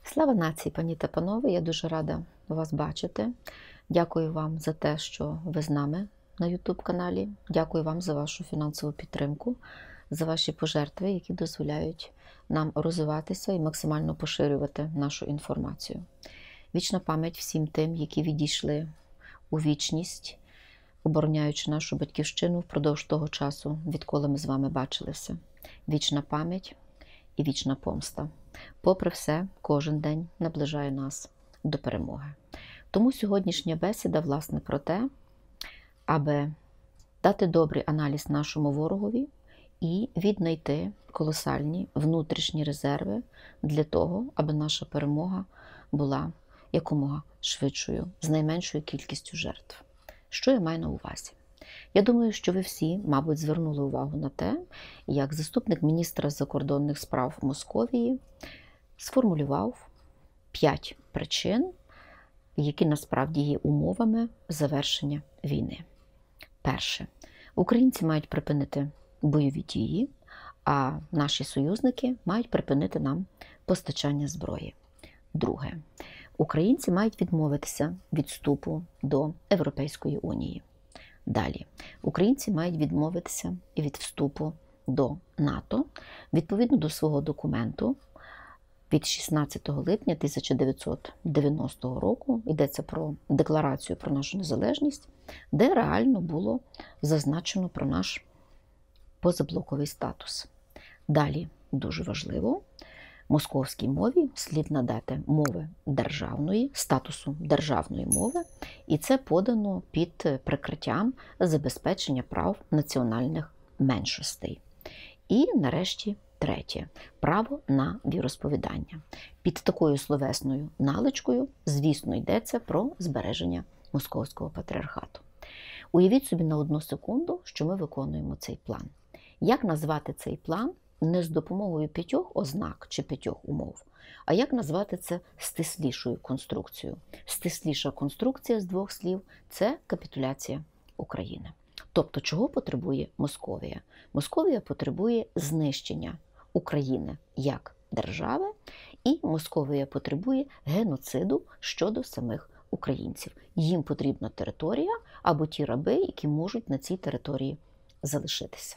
Слава нації, пані та панове! Я дуже рада вас бачити. Дякую вам за те, що ви з нами на YouTube-каналі. Дякую вам за вашу фінансову підтримку, за ваші пожертви, які дозволяють нам розвиватися і максимально поширювати нашу інформацію. Вічна пам'ять всім тим, які відійшли у вічність, обороняючи нашу батьківщину впродовж того часу, відколи ми з вами бачилися. Вічна пам'ять і вічна помста. Попри все, кожен день наближає нас до перемоги. Тому сьогоднішня бесіда, власне, про те, аби дати добрий аналіз нашому ворогові і віднайти колосальні внутрішні резерви для того, аби наша перемога була якомога швидшою, з найменшою кількістю жертв. Що я маю на увазі? Я думаю, що ви всі, мабуть, звернули увагу на те, як заступник міністра закордонних справ Московії сформулював 5 причин, які насправді є умовами завершення війни. Перше. Українці мають припинити бойові дії, а наші союзники мають припинити нам постачання зброї. Друге. Українці мають відмовитися від вступу до Європейської Унії. Далі. Українці мають відмовитися від вступу до НАТО відповідно до свого документу від 16 липня 1990 року, йдеться про декларацію про нашу незалежність, де реально було зазначено про наш позаблоковий статус. Далі, дуже важливо, московській мові слід надати мови державної, статусу державної мови, і це подано під прикриттям забезпечення прав національних меншостей. І, нарешті, третє – право на віросповідання. Під такою словесною наличкою, звісно, йдеться про збереження Московського патріархату. Уявіть собі на одну секунду, що ми виконуємо цей план. Як назвати цей план не з допомогою 5 ознак чи 5 умов, а як назвати це стислішою конструкцією? Стисліша конструкція з 2 слів – це капітуляція України. Тобто, чого потребує Московія? Московія потребує знищення України як держави, і Московія потребує геноциду щодо самих українців. Їм потрібна територія або ті раби, які можуть на цій території залишитися.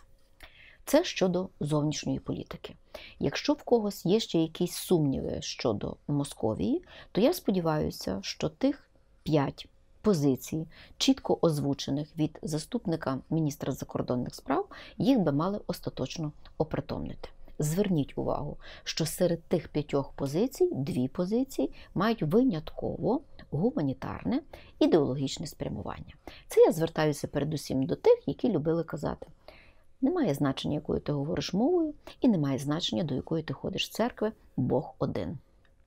Це щодо зовнішньої політики. Якщо в когось є ще якісь сумніви щодо Московії, то я сподіваюся, що тих 5 позицій, чітко озвучених від заступника міністра закордонних справ, їх би мали остаточно опритомнити. Зверніть увагу, що серед тих 5 позицій 2 позиції мають винятково гуманітарне, ідеологічне спрямування. Це я звертаюся передусім до тих, які любили казати: немає значення, якою ти говориш мовою, і немає значення, до якої ти ходиш в церкви, Бог один.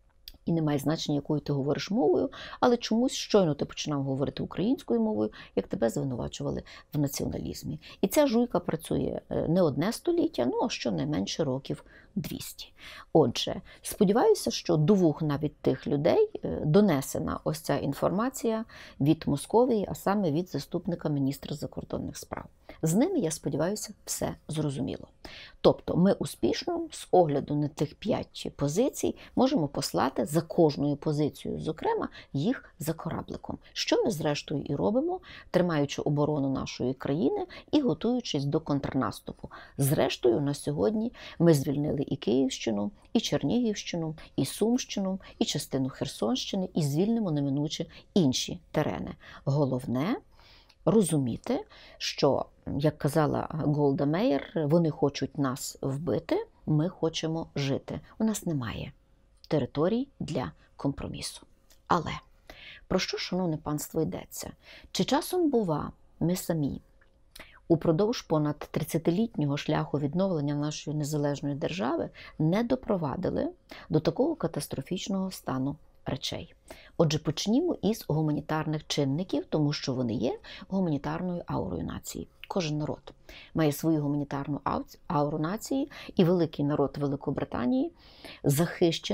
І немає значення, якою ти говориш мовою, але чомусь щойно ти починав говорити українською мовою, як тебе звинувачували в націоналізмі. І ця жуйка працює не одне століття, а щонайменше років 200. Отже, сподіваюся, що до вух навіть тих людей донесена ось ця інформація від Московії, а саме від заступника міністра закордонних справ. З ними, я сподіваюся, все зрозуміло. Тобто ми успішно, з огляду на тих 5 позицій, можемо послати за кожною позицією, зокрема, їх за корабликом. Що ми, зрештою, і робимо, тримаючи оборону нашої країни і готуючись до контрнаступу. Зрештою, на сьогодні ми звільнили і Київщину, і Чернігівщину, і Сумщину, і частину Херсонщини, і звільнимо неминуче інші терени. Головне – розуміти, що, як казала Голда Меїр, вони хочуть нас вбити, ми хочемо жити. У нас немає територій для компромісу. Але про що, шановне панство, йдеться? Чи часом, бува, ми самі упродовж понад 30-літнього шляху відновлення нашої незалежної держави не допровадили до такого катастрофічного стану речей? Отже, почнімо із гуманітарних чинників, тому що вони є гуманітарною аурою нації. Кожен народ має свою гуманітарну ауру нації, і великий народ Великобританії захищений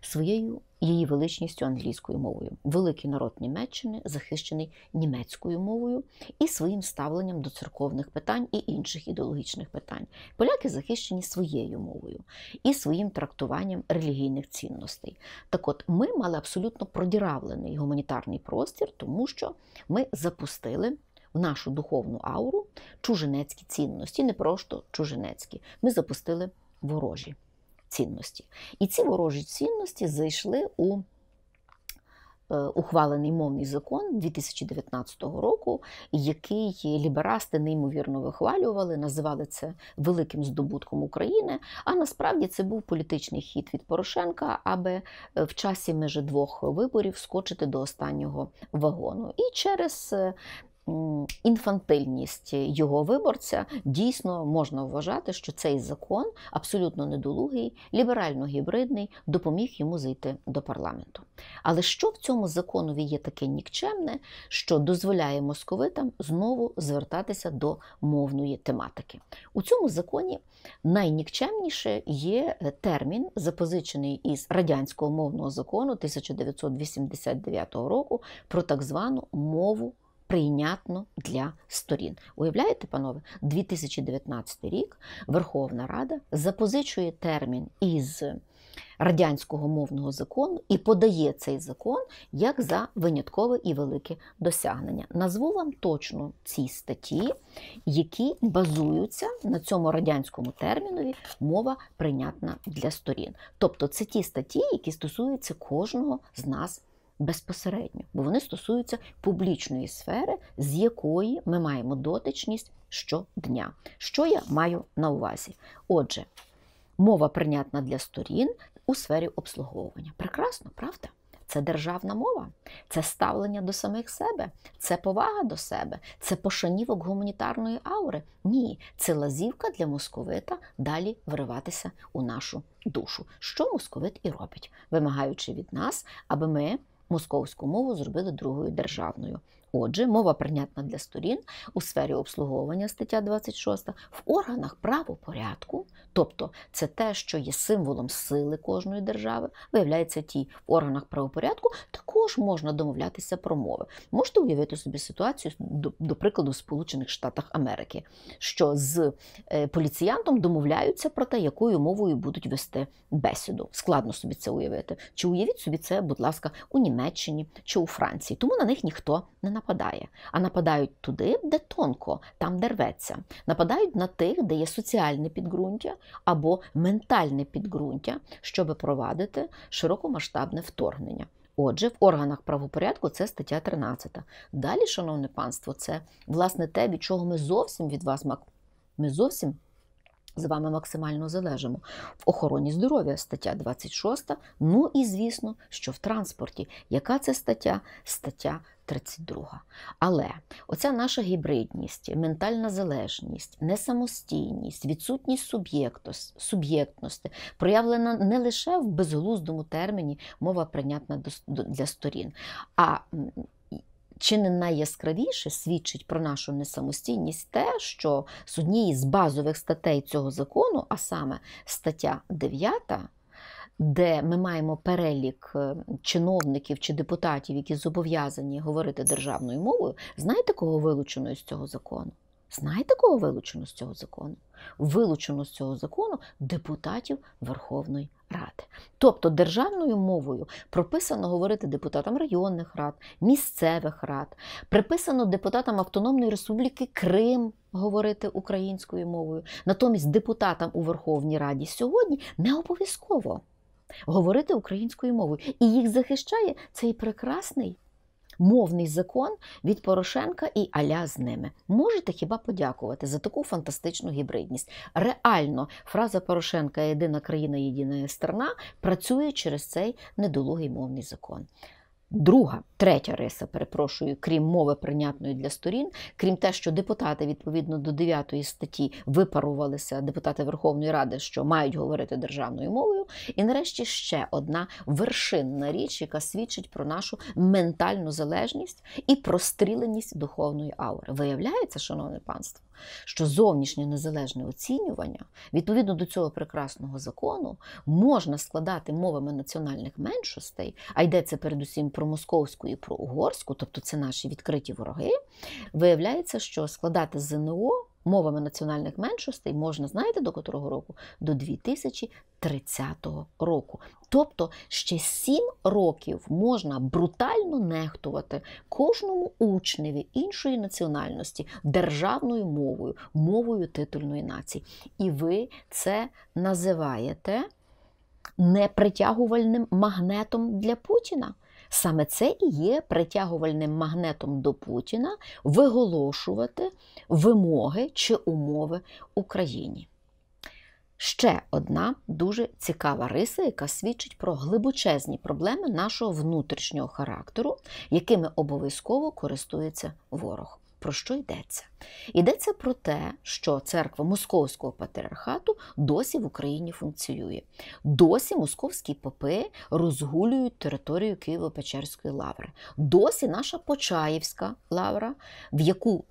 своєю її величністю англійською мовою. Великий народ Німеччини захищений німецькою мовою і своїм ставленням до церковних питань і інших ідеологічних питань. Поляки захищені своєю мовою і своїм трактуванням релігійних цінностей. Так от, ми мали абсолютно продіравлений гуманітарний простір, тому що ми запустили в нашу духовну ауру чужинецькі цінності, не просто чужинецькі. Ми запустили ворожі цінності. І ці ворожі цінності зайшли у ухвалений мовний закон 2019 року, який ліберасти неймовірно вихвалювали, називали це великим здобутком України, а насправді це був політичний хід від Порошенка, аби в часі межі двох виборів скочити до останнього вагону. І через інфантильність його виборця дійсно можна вважати, що цей закон абсолютно недолугий, ліберально-гібридний, допоміг йому зайти до парламенту. Але що в цьому законові є таке нікчемне, що дозволяє московитам знову звертатися до мовної тематики? У цьому законі найнікчемніше є термін, запозичений із радянського мовного закону 1989 року про так звану мову прийнятно для сторін. Уявляєте, панове, 2019 рік Верховна Рада запозичує термін із радянського мовного закону і подає цей закон як за виняткове і велике досягнення. Назву вам точно ці статті, які базуються на цьому радянському термінові «мова прийнятна для сторін». Тобто це ті статті, які стосуються кожного з нас безпосередньо, бо вони стосуються публічної сфери, з якої ми маємо дотичність щодня. Що я маю на увазі? Отже, мова прийнятна для сторін у сфері обслуговування. Прекрасно, правда? Це державна мова, це ставлення до самих себе, це повага до себе, це пошанівок гуманітарної аури. Ні, це лазівка для московита далі вириватися у нашу душу. Що московит і робить, вимагаючи від нас, аби ми московську мову зробили другою державною. Отже, мова прийнятна для сторін у сфері обслуговування, стаття 26, в органах правопорядку, тобто це те, що є символом сили кожної держави, виявляється, ті в органах правопорядку також можна домовлятися про мови. Можете уявити собі ситуацію, до прикладу, в Сполучених Штатах Америки, що з поліціянтом домовляються про те, якою мовою будуть вести бесіду. Складно собі це уявити. Чи уявіть собі це, будь ласка, у Німеччині чи у Франції. Тому на них ніхто не нападає. А нападають туди, де тонко, там, де рветься. Нападають на тих, де є соціальне підґрунтя або ментальне підґрунтя, щоб провадити широкомасштабне вторгнення. Отже, в органах правопорядку це стаття 13. Далі, шановне панство, це, власне, те, від чого ми зовсім з вами максимально залежимо. В охороні здоров'я стаття 26, ну і, звісно, що в транспорті. Яка це стаття? Стаття 32. Але оця наша гібридність, ментальна залежність, несамостійність, відсутність суб'єктності проявлена не лише в безглуздому терміні «мова прийнятна для сторін», а чи не найяскравіше свідчить про нашу несамостійність те, що з однієї з базових статей цього закону, а саме стаття 9, де ми маємо перелік чиновників чи депутатів, які зобов'язані говорити державною мовою, знаєте, кого вилучено із цього закону? Знаєте, кого вилучено з цього закону? Вилучено з цього закону депутатів Верховної Ради. Тобто державною мовою прописано говорити депутатам районних рад, місцевих рад, приписано депутатам Автономної Республіки Крим говорити українською мовою. Натомість депутатам у Верховній Раді сьогодні не обов'язково говорити українською мовою. І їх захищає цей прекрасний мовний закон від Порошенка і аля з ними. Можете хіба подякувати за таку фантастичну гібридність. Реально, фраза Порошенка «Єдина країна, єдина страна» працює через цей недолугий мовний закон. Третя риса, перепрошую, крім мови прийнятної для сторін, крім те, що депутати відповідно до 9 статті випарувалися, депутати Верховної Ради, що мають говорити державною мовою, і нарешті ще одна вершинна річ, яка свідчить про нашу ментальну залежність і простріленість духовної аури. Виявляється, шановне панство, що зовнішнє незалежне оцінювання, відповідно до цього прекрасного закону, можна складати мовами національних меншостей, а йдеться передусім про московську і про угорську, тобто це наші відкриті вороги. Виявляється, що складати ЗНО мовами національних меншостей можна, знаєте, до котрого року? До 2030 року. Тобто ще 7 років можна брутально нехтувати кожному учневі іншої національності державною мовою, мовою титульної нації. І ви це називаєте непритягувальним магнетом для Путіна. Саме це і є притягувальним магнетом до Путіна виголошувати вимоги чи умови Україні. Ще одна дуже цікава риса, яка свідчить про глибочезні проблеми нашого внутрішнього характеру, якими обов'язково користується ворог. Про що йдеться? Йдеться про те, що церква Московського патріархату досі в Україні функціонує. Досі московські попи розгулюють територію Києво-Печерської лаври. Досі наша Почаївська лавра, в яку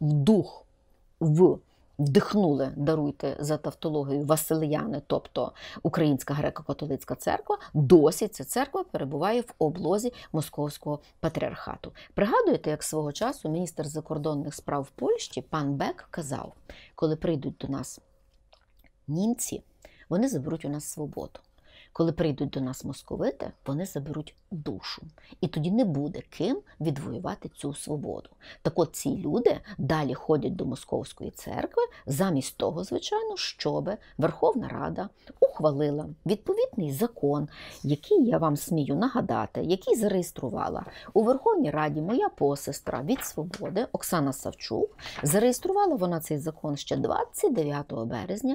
вдихнули, даруйте за тавтологію, Василияни, тобто Українська греко-католицька церква, досі ця церква перебуває в облозі Московського патріархату. Пригадуєте, як свого часу міністр закордонних справ Польщі пан Бек казав, коли прийдуть до нас німці, вони заберуть у нас свободу. Коли прийдуть до нас московити, вони заберуть душу. І тоді не буде ким відвоювати цю свободу. Так от ці люди далі ходять до Московської церкви, замість того, звичайно, щоб Верховна Рада ухвалила відповідний закон, який я вам смію нагадати, який зареєструвала у Верховній Раді моя посестра від «Свободи» Оксана Савчук. Зареєструвала вона цей закон ще 29 березня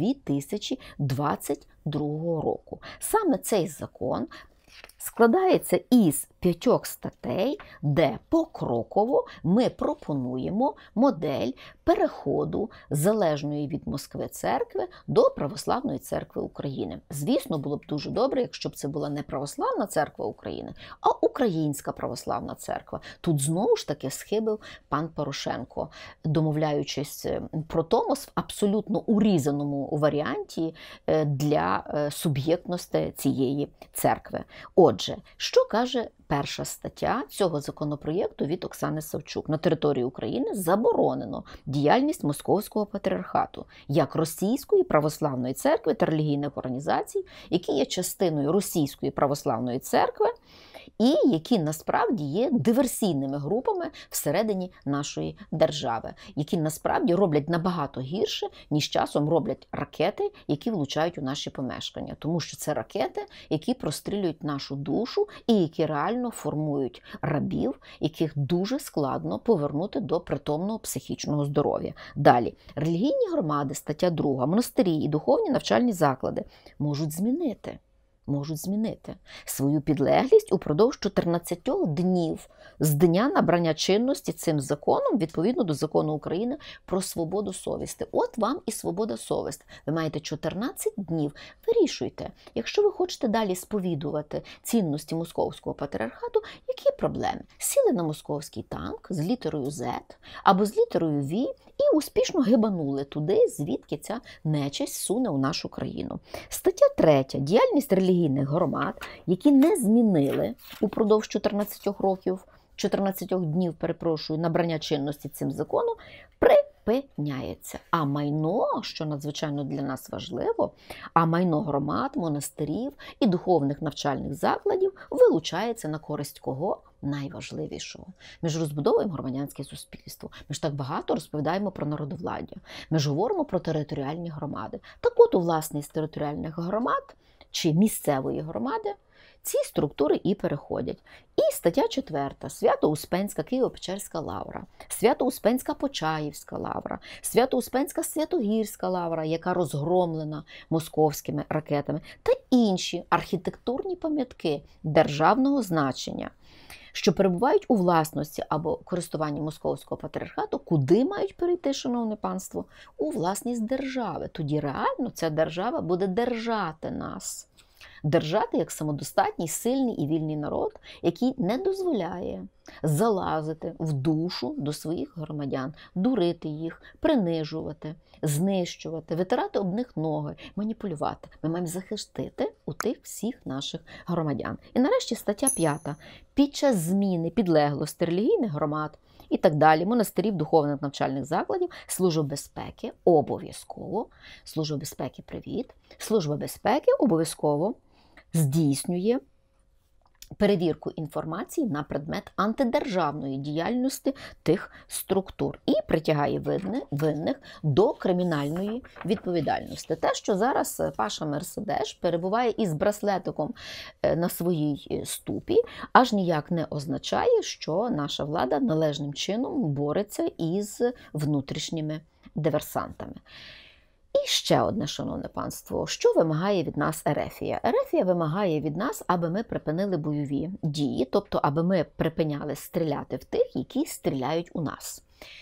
2022 року. Саме цей закон складається із 5 статей, де покроково ми пропонуємо модель переходу залежної від Москви церкви до Православної церкви України. Звісно, було б дуже добре, якщо б це була не Православна церква України, а Українська Православна церква. Тут знову ж таки схибив пан Порошенко, домовляючись про Томос в абсолютно урізаному варіанті для суб'єктності цієї церкви. Отже, що каже перша стаття цього законопроєкту від Оксани Савчук? На території України заборонено діяльність Московського патріархату як Російської православної церкви та релігійних організацій, які є частиною Російської православної церкви і які насправді є диверсійними групами всередині нашої держави, які насправді роблять набагато гірше, ніж часом роблять ракети, які влучають у наші помешкання. Тому що це ракети, які прострілюють нашу душу і які реально формують рабів, яких дуже складно повернути до притомного психічного здоров'я. Далі. Релігійні громади, стаття 2, монастирі і духовні навчальні заклади можуть змінити свою підлеглість упродовж 14 днів з дня набрання чинності цим законом, відповідно до закону України про свободу совісті. От вам і свобода совісті. Ви маєте 14 днів. Вирішуйте. Якщо ви хочете далі сповідувати цінності Московського патріархату, які проблеми? Сіли на московський танк з літерою Z або з літерою V і успішно гибанули туди, звідки ця нечисть суне у нашу країну. Стаття 3. Діяльність релігійних громад, які не змінили упродовж 14 днів, набрання чинності цим законом, припиняється. А майно, що надзвичайно для нас важливо, а майно громад, монастирів і духовних навчальних закладів вилучається на користь кого? Найважливішого. Ми ж розбудовуємо громадянське суспільство. Ми ж так багато розповідаємо про народовладдя. Ми ж говоримо про територіальні громади. Так от у власність територіальних громад чи місцевої громади ці структури і переходять. І стаття 4. Свято-Успенська Києво-Печерська лавра, Свято-Успенська Почаївська лавра, Свято-Успенська Святогірська лавра, яка розгромлена московськими ракетами, та інші архітектурні пам'ятки державного значення що перебувають у власності або користуванні Московського патріархату, куди мають перейти, шановне панство? У власність держави. Тоді реально ця держава буде держати нас. Держати як самодостатній, сильний і вільний народ, який не дозволяє залазити в душу до своїх громадян, дурити їх, принижувати, знищувати, витирати об них ноги, маніпулювати. Ми маємо захистити у тих всіх наших громадян. І нарешті стаття 5. Під час зміни підлеглості релігійних громад і так далі, монастирів, духовних навчальних закладів, Служба безпеки обов'язково, Служба безпеки, привіт, Служба безпеки обов'язково здійснює перевірку інформації на предмет антидержавної діяльності тих структур і притягає винних до кримінальної відповідальності. Те, що зараз Паша Мерседеш перебуває із браслетиком на своїй ступі, аж ніяк не означає, що наша влада належним чином бореться із внутрішніми диверсантами. І ще одне, шановне панство, що вимагає від нас Ерефія? Ерефія вимагає від нас, аби ми припинили бойові дії, тобто аби ми припиняли стріляти в тих, які стріляють у нас.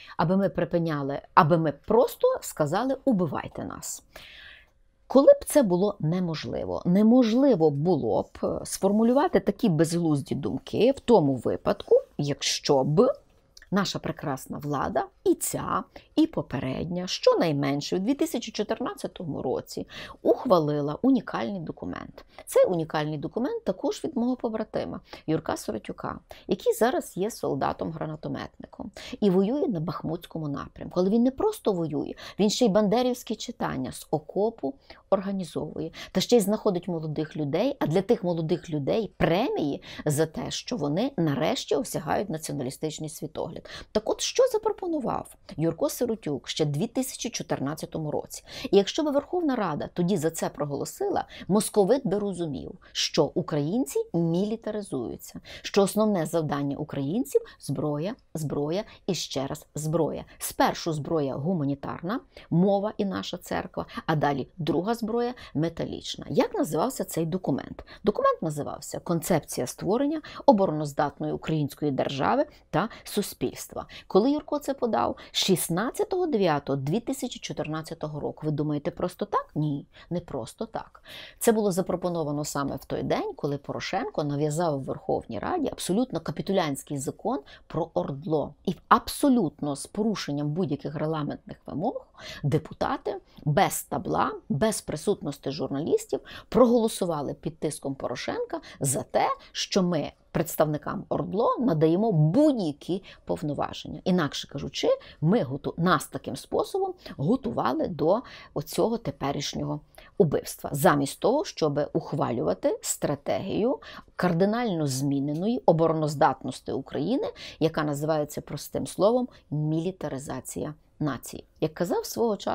Аби ми просто сказали «убивайте нас». Коли б це було неможливо? Неможливо було б сформулювати такі безглузді думки в тому випадку, якщо б наша прекрасна влада, і ця, і попередня, щонайменше у 2014 році ухвалила унікальний документ. Цей унікальний документ також від мого побратима Юрка Сиротюка, який зараз є солдатом-гранатометником і воює на Бахмутському напрямку. Але він не просто воює, він ще й бандерівські читання з окопу організовує. Та ще й знаходить молодих людей, а для тих молодих людей премії за те, що вони нарешті осягають націоналістичний світогляд. Так от, що запропонував Юрко Сиротюк ще в 2014 році? І якщо б Верховна Рада тоді за це проголосила, московит би розумів, що українці мілітаризуються, що основне завдання українців – зброя, зброя і ще раз зброя. Спершу зброя гуманітарна, мова і наша церква, а далі друга зброя – металічна. Як називався цей документ? Документ називався «Концепція створення обороноздатної української держави та суспільства». Коли Юрко це подав? 16.09.2014 року. Ви думаєте, просто так? Ні, не просто так. Це було запропоновано саме в той день, коли Порошенко нав'язав в Верховній Раді абсолютно капітулянський закон про ОРДЛО. І абсолютно з порушенням будь-яких регламентних вимог депутати без табла, без присутності журналістів проголосували під тиском Порошенка за те, що ми представникам ОРДЛО надаємо будь-які повноваження. Інакше кажучи, нас таким способом готували до оцього теперішнього убивства. Замість того, щоб ухвалювати стратегію кардинально зміненої обороноздатності України, яка називається простим словом мілітаризація нації. Як казав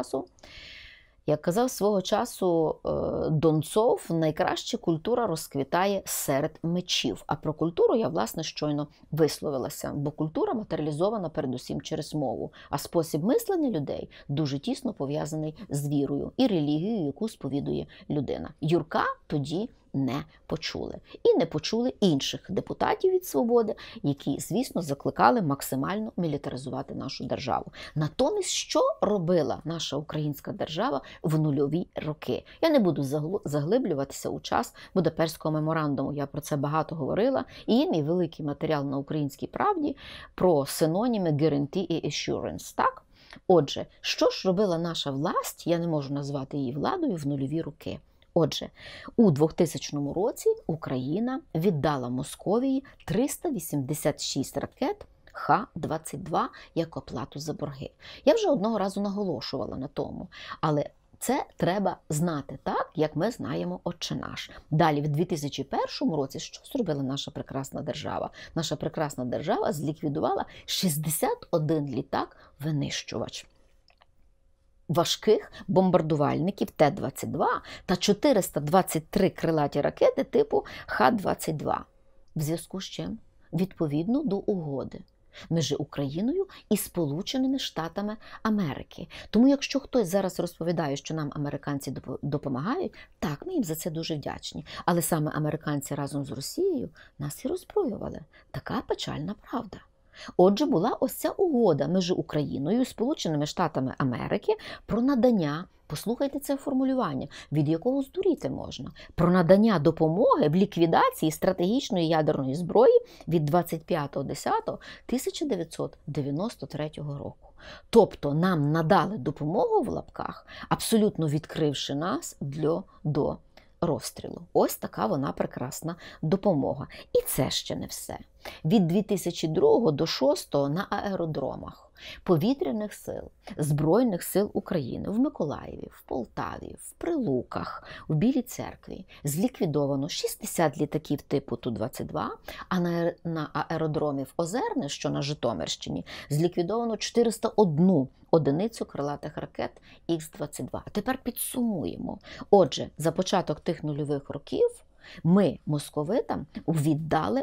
свого часу Донцов, найкраща культура розквітає серед мечів. А про культуру я, власне, щойно висловилася, бо культура матеріалізована передусім через мову, а спосіб мислення людей дуже тісно пов'язаний з вірою і релігією, яку сповідує людина. Юрка тоді не почули. І не почули інших депутатів від «Свободи», які, звісно, закликали максимально мілітаризувати нашу державу. Натомість, що робила наша українська держава в нульові роки? Я не буду заглиблюватися у час Будапештського меморандуму, я про це багато говорила, і є мій великий матеріал на «Українській правді» про синоніми guarantee і assurance, так? Отже, що ж робила наша власть, я не можу назвати її владою, в нульові роки? Отже, у 2000 році Україна віддала Московії 386 ракет Х-22 як оплату за борги. Я вже одного разу наголошувала на тому, але це треба знати так, як ми знаємо «Отче наш». Далі, в 2001 році, що зробила наша прекрасна держава? Наша прекрасна держава зліквідувала 61 літак-винищувач важких бомбардувальників Т-22 та 423 крилаті ракети типу Х-22. В зв'язку з чим? Відповідно до угоди. між Україною і Сполученими Штатами Америки. Тому якщо хтось зараз розповідає, що нам американці допомагають, так, ми їм за це дуже вдячні. Але саме американці разом з Росією нас і роззброювали. Така печальна правда. Отже, була ось ця угода між Україною і Сполученими Штатами Америки про надання, послухайте це формулювання, від якого здуріти можна, про надання допомоги в ліквідації стратегічної ядерної зброї від 25.10.1993 року. Тобто нам надали допомогу в лапках, абсолютно відкривши нас до розстрілу. Ось така вона прекрасна допомога. І це ще не все. Від 2002 до 2006 на аеродромах Повітряних сил, Збройних сил України в Миколаєві, в Полтаві, в Прилуках, в Білій Церкві зліквідовано 60 літаків типу Ту-22, а на аеродромі в Озерне, що на Житомирщині, зліквідовано 401 одиницю крилатих ракет Х-22. А тепер підсумуємо. Отже, за початок тих нульових років ми московитам віддали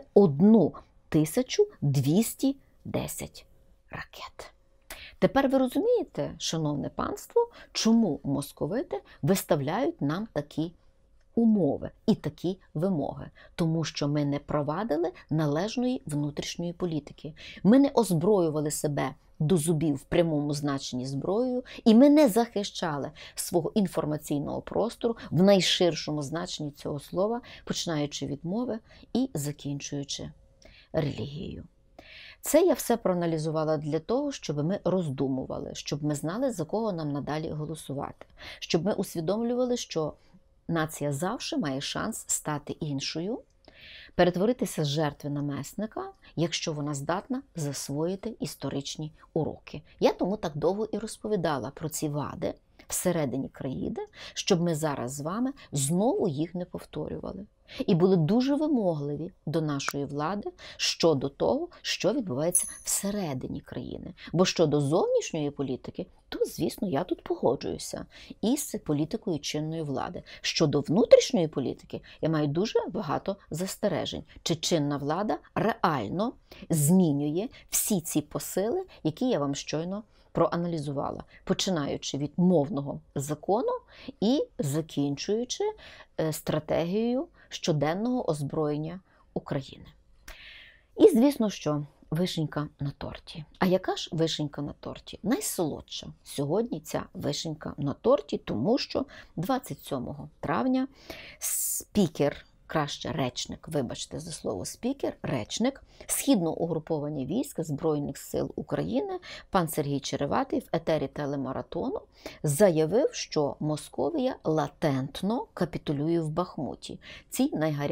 1210 ракет. Тепер ви розумієте, шановне панство, чому московити виставляють нам такі умови і такі вимоги? Тому що ми не провадили належної внутрішньої політики. Ми не озброювали себе до зубів в прямому значенні зброєю, і ми не захищали свого інформаційного простору в найширшому значенні цього слова, починаючи від мови і закінчуючи релігією. Це я все проаналізувала для того, щоб ми роздумували, щоб ми знали, за кого нам надалі голосувати, щоб ми усвідомлювали, що нація завжди має шанс стати іншою, перетворитися з жертви на месника, якщо вона здатна засвоїти історичні уроки. Я тому так довго і розповідала про ці вади всередині країни, щоб ми зараз з вами знову їх не повторювали. І були дуже вимогливі до нашої влади щодо того, що відбувається всередині країни. Бо щодо зовнішньої політики, то, звісно, я тут погоджуюся із політикою чинної влади. Щодо внутрішньої політики, я маю дуже багато застережень. Чи чинна влада реально змінює всі ці посили, які я вам щойно проаналізувала, починаючи від мовного закону і закінчуючи стратегією щоденного озброєння України. І, звісно, що вишенька на торті. А яка ж вишенька на торті? Найсолодша сьогодні ця вишенька на торті, тому що 27 травня спікер, краще речник, вибачте за слово спікер, речник Східного угруповання військ Збройних сил України, пан Сергій Череватий в етері телемаратону заявив, що Московія латентно капітулює в Бахмуті. Цій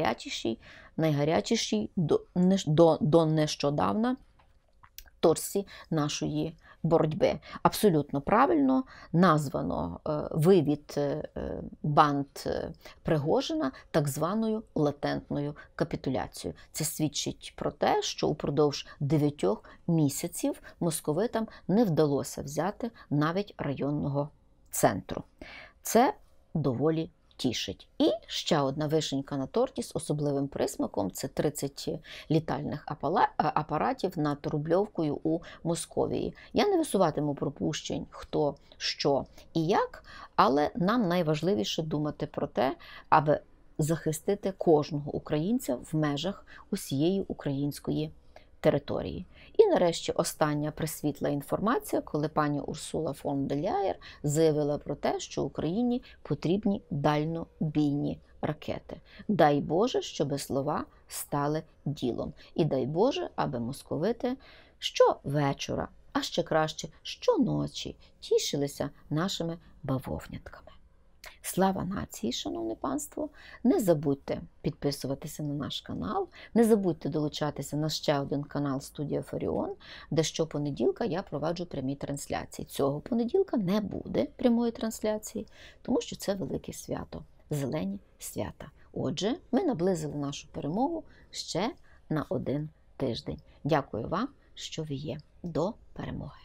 найгарячішій до нещодавна точці нашої боротьби. Абсолютно правильно названо вивід банд Пригожина так званою латентною капітуляцією. Це свідчить про те, що упродовж 9 місяців московитам не вдалося взяти навіть районного центру. Це доволі тішить. І ще одна вишенька на торті з особливим присмаком – це 30 літальних апаратів над Рубльовкою у Московії. Я не висуватиму пропущень, хто, що і як, але нам найважливіше думати про те, аби захистити кожного українця в межах усієї української території. І нарешті остання присвітла інформація, коли пані Урсула фон дер Ляєн заявила про те, що Україні потрібні дальнобійні ракети. Дай Боже, щоб слова стали ділом. І дай Боже, аби московити щовечора, а ще краще щоночі тішилися нашими бавовнятками. Слава нації, шановне панство! Не забудьте підписуватися на наш канал, не забудьте долучатися на ще один канал Студія Фаріон, де щопонеділка я проваджу прямі трансляції. Цього понеділка не буде прямої трансляції, тому що це велике свято, зелені свята. Отже, ми наблизили нашу перемогу ще на 1 тиждень. Дякую вам, що ви є. До перемоги!